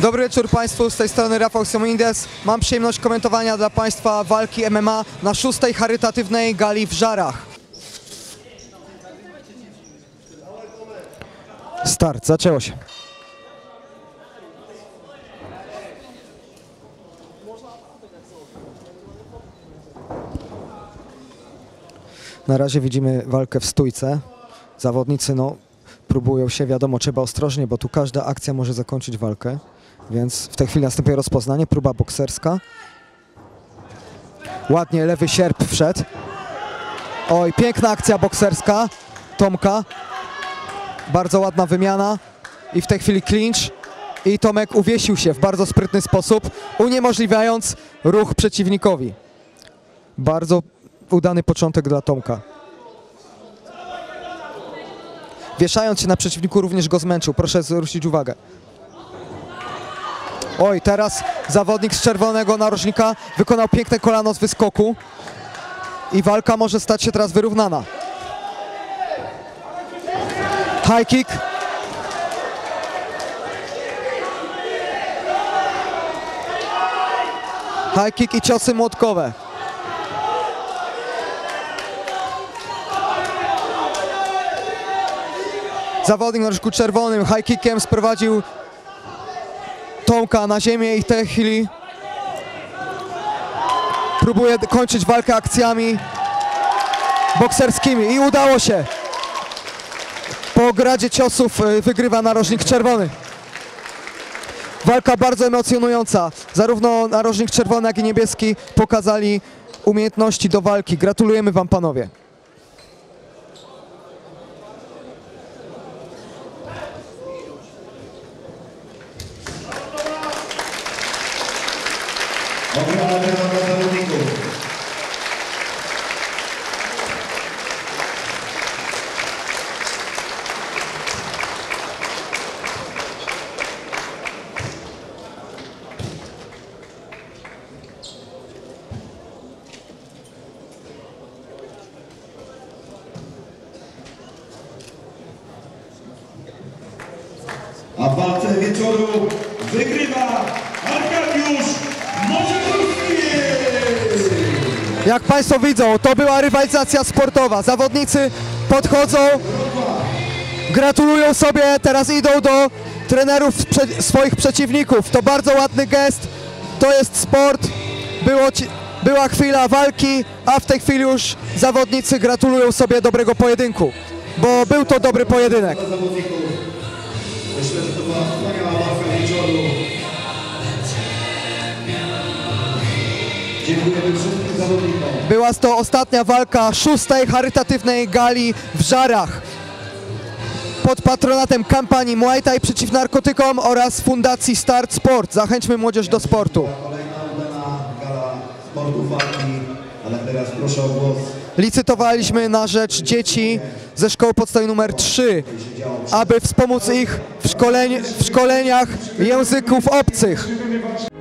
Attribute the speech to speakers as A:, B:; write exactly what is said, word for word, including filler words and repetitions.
A: Dobry wieczór Państwu, z tej strony Rafał Somindes. Mam przyjemność komentowania dla Państwa walki M M A na szóstej charytatywnej gali w Żarach. Start, zaczęło się. Na razie widzimy walkę w stójce. Zawodnicy no, próbują się, wiadomo, trzeba ostrożnie, bo tu każda akcja może zakończyć walkę. Więc w tej chwili następuje rozpoznanie, próba bokserska. Ładnie lewy sierp wszedł. Oj, piękna akcja bokserska Tomka. Bardzo ładna wymiana. I w tej chwili clinch. I Tomek uwiesił się w bardzo sprytny sposób, uniemożliwiając ruch przeciwnikowi. Bardzo udany początek dla Tomka. Wieszając się na przeciwniku również go zmęczył. Proszę zwrócić uwagę. Oj, teraz zawodnik z czerwonego narożnika wykonał piękne kolano z wyskoku. I walka może stać się teraz wyrównana. High kick. High kick i ciosy młotkowe. Zawodnik na narożniku czerwonym high kickiem sprowadził Tomka na ziemię i w tej chwili próbuje kończyć walkę akcjami bokserskimi i udało się. Po gradzie ciosów wygrywa narożnik czerwony. Walka bardzo emocjonująca. Zarówno narożnik czerwony, jak i niebieski pokazali umiejętności do walki. Gratulujemy Wam, panowie.
B: Obrona dla zawodników. A w walce wieczoru wygrywa Arkadiusz Możdżerski!
A: Jak Państwo widzą, to była rywalizacja sportowa. Zawodnicy podchodzą, gratulują sobie, teraz idą do trenerów prze swoich przeciwników. To bardzo ładny gest, to jest sport. Było ci była chwila walki, a w tej chwili już zawodnicy gratulują sobie dobrego pojedynku, bo był to dobry pojedynek.
B: Myślę, że to była wspaniała walka wieczoru. Dziękujemy wszystkim zawodnikom.
A: Była to ostatnia walka szóstej charytatywnej gali w Żarach pod patronatem kampanii Muay Thai przeciw narkotykom oraz Fundacji Start Sport. Zachęćmy młodzież do sportu.
B: Kolejna udana gala sportu walki, ale teraz proszę o głos.
A: Licytowaliśmy na rzecz dzieci ze szkoły podstawowej numer trzy, aby wspomóc ich w, szkoleni w szkoleniach języków obcych.